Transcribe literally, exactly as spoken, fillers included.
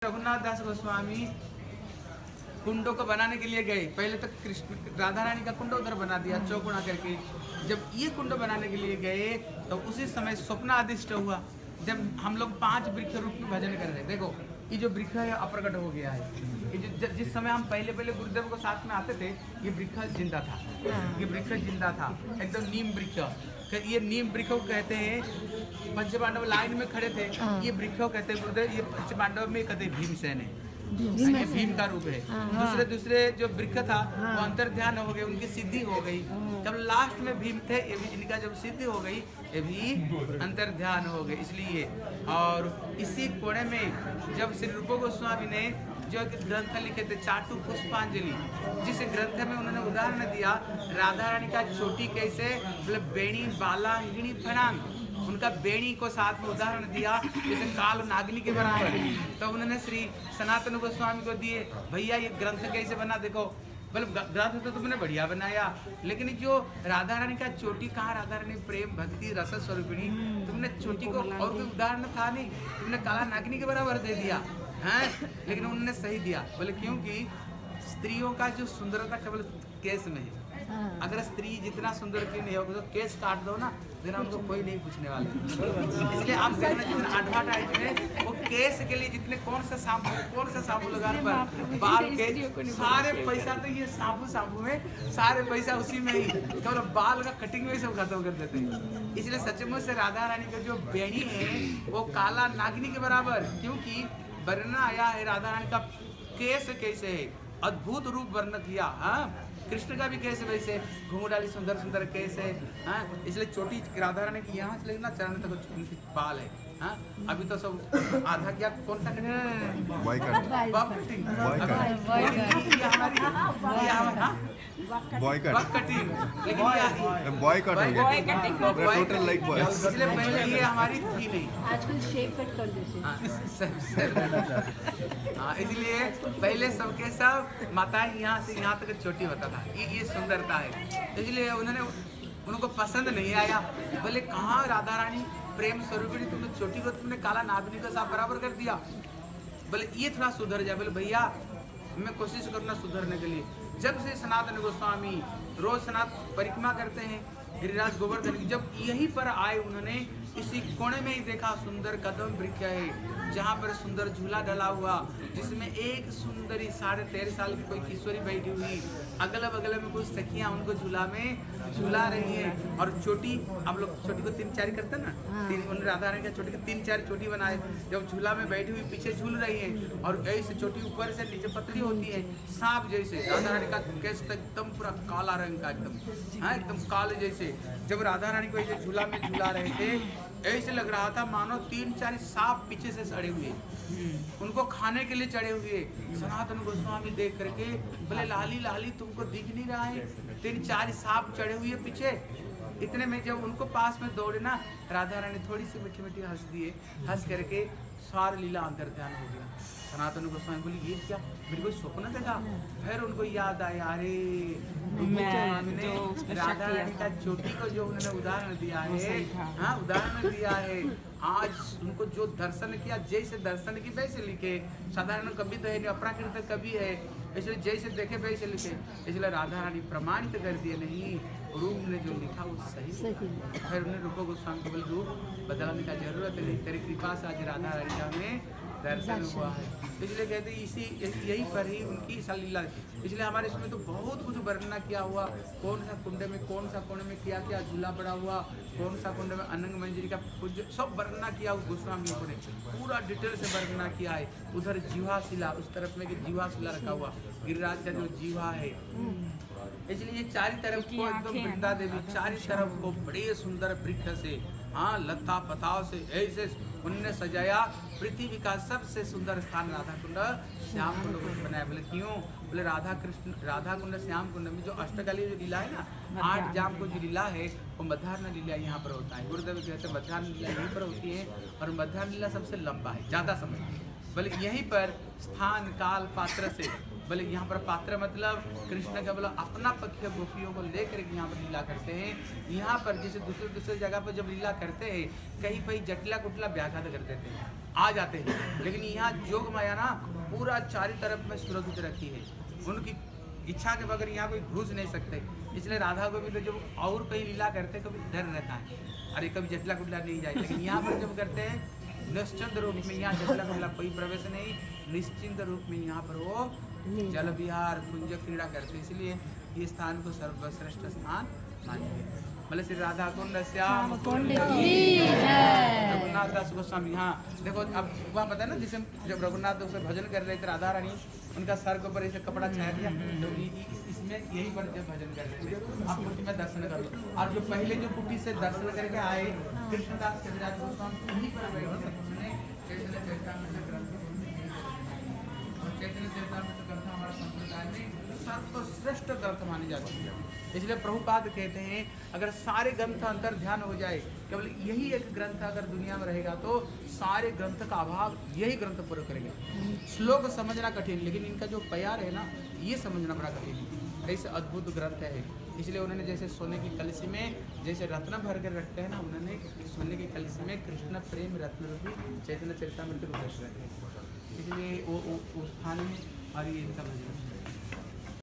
रघुनाथ दास गोस्वामी कुंडों को बनाने के लिए गए। पहले तो कृष्ण राधा रानी का कुंड उधर बना दिया चौकुणा करके। जब ये कुंड बनाने के लिए गए तो उसी समय स्वप्न आदिष्ट हुआ। जब हम लोग पांच वृक्ष रूप में भजन कर रहे हैं, देखो ये जो वृक्ष है अप्रकट हो गया है। ये जो जिस समय हम पहले पहले गुरुदेव को साथ में आते थे, ये वृक्ष जिंदा था, ये वृक्ष जिंदा था एकदम, नीम वृक्ष। ये नीम वृक्ष को कहते हैं। पंच पांडव लाइन में खड़े थे, ये वृक्ष को कहते हैं गुरुदेव, ये पंच पांडव में कहते हैं भीमसेन है, ये भीम का रूप है। दूसरे दूसरे जो वृक्ष था वो अंतर ध्यान हो गए, उनकी सिद्धि हो गई। जब लास्ट में भीम थे, ये भी इनका जब सिद्धि हो गई, ये भी अंतर ध्यान हो गए। इसलिए और इसी कोने में जब श्री रूप गोस्वामी ने जो ग्रंथ लिखे थे चाटू पुष्पांजलि, जिस ग्रंथ में उन्होंने उदाहरण दिया राधा रानी का चोटी कैसे, मतलब बेणी बाला अंगिणी फणांग, उनका बेणी को साथ में उदाहरण दिया जैसे काल नागनी के बराबर। तो उन्होंने श्री सनातन गोस्वामी को दिए, भैया ये ग्रंथ कैसे बना, देखो मतलब ग्रंथ तो तुमने बढ़िया बनाया, लेकिन जो राधा रानी का चोटी कहाँ, राधा रानी प्रेम भक्ति रस स्वरूपिणी, तुमने चोटी को और कोई उदाहरण था नहीं, तुमने काला नागनी के बराबर दे दिया है। लेकिन उन्होंने सही दिया, बोले क्योंकि स्त्रियों का जो सुंदरता केवल केस में है। अगर स्त्री जितना सुंदर क्यों नहीं होगी तो केस काट दो ना, फिर उनको कोई नहीं पूछने वाला। इसलिए आप देखना जितना एडवर्टाइज में वो केस के लिए जितने कौन सा शैम्पू कौन सा शैम्पू लगाने पर बाल के सारे पैसा, तो ये शैम्पू शैम्पू में सारे पैसा उसी में ही, केवल बाल का कटिंग में सब खत्म कर देते हैं। इसलिए सचमुच से राधा रानी का जो बेणी है वो काला नागिनी के बराबर, क्योंकि वर्णन आया है राधा रानी का केस कैसे है, अद्भुत रूप वर्णन किया। हाँ, कृष्ण का भी केस वैसे घूंघ डाली सुंदर सुंदर केस है। हाँ, इसलिए छोटी राधा रानी की यहाँ से लेना चरण तक उनकी बाल है। हाँ, अभी तो सब आधा क्या कौन सा cutting, boy cut, bob cutting, boy cut, cutting, लेकिन बॉय कट हो गया, टोटल लाइक बॉय। इसलिए पहले ये हमारी थी नहीं, आजकल शेप कट कर देते हैं। हाँ, इसलिए पहले सबके सब माताएं यहाँ से यहाँ तक छोटी होता था, ये ये सुंदरता है। इसलिए उन्होंने उनको पसंद नहीं आया, बोले कहाँ राधा रानी प्रेम स्वरूपिणी, तुमने छोटी को तुमने काला नागनी का साथ बराबर कर दिया, बोले ये थोड़ा सुधर जाए। बोले भैया मैं कोशिश करूँ ना सुधरने के लिए। जब से सनातन गोस्वामी रोज सनात परिक्रमा करते हैं गिरिराज गोवर्धन, जब यहीं पर आए उन्होंने इसी कोने में ही देखा सुंदर कदम वृक्ष है, जहाँ पर सुंदर झूला डला हुआ, जिसमें एक सुंदरी साढ़े तेरह साल की कोई किशोरी बैठी हुई, अगल बगल में कुछ सखियाँ उनको झूला में झूला रही हैं। और चोटी, आप लोग चोटी को तीन चार करते हैं ना, तीन उन्होंने राधा रानी का चोटी की तीन चार चोटी बनाए, जब झूला में बैठी हुई पीछे झूल रही है, और ऐसे चोटी ऊपर से नीचे पतली होती है सांप जैसे। राधा रानी का केस एकदम पूरा काला रंग का, एकदम हाँ एकदम काले जैसे। जब राधा रानी को ऐसे झूला में झूला रहे थे, ऐसे लग रहा था मानो तीन चार सांप पीछे से चढ़े हुए, उनको खाने के लिए चढ़े हुए। सनातन गोस्वामी देख करके बोले लाली लाली तुमको दिख नहीं रहा है, तीन चार सांप चढ़े हुए पीछे। इतने में जब उनको पास में दौड़े ना, राधा रानी थोड़ी सी मीठी मीठी हंस दिए, हंस करके सार लीला अंतर ध्यान हो गया। सनातन गोस्वामी बोली ये क्या, मेरे को स्वप्न देखा। फिर उनको याद आया, अरे ने राधा रानी का चोटी को जो उन्होंने उदाहरण दिया है, हाँ उदाहरण दिया है, आज उनको जो दर्शन किया, जैसे दर्शन की वैसे लिखे। साधारण कवि तो है नहीं, अप्राकृत कवि है, इसलिए जैसे देखे वैसे लिखे। इसलिए राधा रानी प्रमाणित कर दिए, नहीं रूप ने जो लिखा वो सही। फिर उन्हें रूप गोस्वामी को बोले रूप बदलने का जरूरत नहीं, तेरी कृपा से आज राधा रानी का हमें दर्शन हुआ है। इसलिए कहते इसी यही पर ही उनकी लीला। इसलिए हमारे इसमें तो बहुत कुछ वर्णना किया हुआ, कौन सा कुंड में कौन सा कोने में क्या क्या झूला पड़ा हुआ, कौन सा कुंड में अनंग मंजरी का पूज्य, सब वर्णना किया हुआ गोस्वामियों ने, पूरा डिटेल से वर्णना किया है। उधर जीवा शिला, उस तरफ में जीवा शिला रखा हुआ, गिरिराज का जो जीवा है। इसलिए चारी तरफ को एकदम वृंदा देवी, चारी तरफ को बड़े सुंदर वृक्ष से, हाँ लता पताओं से ऐसे उन्होंने सजाया। पृथ्वी का सबसे सुंदर स्थान राधा कुंड श्याम कुंड बनाया। बोले क्यों, बोले राधा कृष्ण राधा कुंड श्याम कुंड में जो अष्टकली जो लीला है ना, आठ जाम को जो लीला है वो मध्याह्न लीला यहाँ पर होता है। गुरुदेव कहते हैं मध्याह्न लीला यहीं पर होती है, और मध्याह्न लीला सबसे लंबा है, ज़्यादा समय। बोले यहीं पर स्थान काल पात्र से, बोले यहाँ पर पात्र मतलब कृष्ण का बोला अपना पक्ष गोपियों को लेकर के यहाँ पर लीला करते हैं। यहाँ पर जैसे दूसरे दूसरे जगह पर जब लीला करते हैं, कहीं कहीं जटिला कुटला व्याघात कर देते हैं, आ जाते हैं। लेकिन यहाँ जोग माया ना पूरा चारों तरफ में सुरक्षित रखी है, उनकी इच्छा के बगैर यहाँ कोई घुस नहीं सकते। इसलिए राधा गोविंद तो जब और कहीं लीला करते कभी डर रहता है, अरे कभी जटला कुटला नहीं जाए, लेकिन यहाँ पर जब करते हैं निश्चिंत रूप में, यहाँ जटला कुटला कोई प्रवेश नहीं, निश्चिंत रूप में यहाँ पर वो जल विहार कुंज क्रीड़ा करते, इसलिए ये स्थान को सर्वश्रेष्ठ स्थान मानिए। बोले श्री राधा कुंड श्याम कुंड रघुनाथ दास गोस्वामी। हाँ देखो, अब वहाँ पता है ना, जिसे जब रघुनाथ दास भजन कर रहे थे राधा रानी, उनका सर के ऊपर ऐसे कपड़ा छाया दिया, तो इसमें यही पर जब भजन कर रहे थे, आप कुटी में दर्शन कर लो। और जो पहले जो कुटी से दर्शन करके आए कृष्णदास कविराज गोस्वामी, यहीं पर बैठे चैतन्य चरितामृत ग्रंथ, चैतन्य चरितामृत ग्रंथ हमारा संप्रदाय में सर्वश्रेष्ठ ग्रंथ मानी जाती है। इसलिए प्रभुपाद कहते हैं अगर सारे ग्रंथ अंतर ध्यान हो जाए, केवल यही एक ग्रंथ अगर दुनिया में रहेगा तो सारे ग्रंथ का अभाव यही ग्रंथ पूरा करेगा। श्लोक समझना कठिन, लेकिन इनका जो प्यार है ना, ये समझना बड़ा कठिन है। ऐसे अद्भुत ग्रंथ है, इसलिए उन्होंने जैसे सोने की कलसी में जैसे रत्न भर कर रखते हैं ना, उन्होंने सोने की कलसी में कृष्ण प्रेम रत्न रूपी चैतन्य चरितामृत रूप रखे, इसलिए वो उस स्थान में और ये इनका भजन